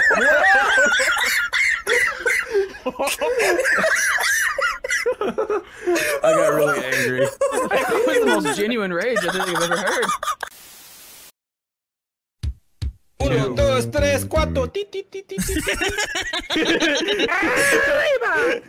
I got really angry. That was the most genuine rage I think I've ever heard. 1, 2, 3, 4.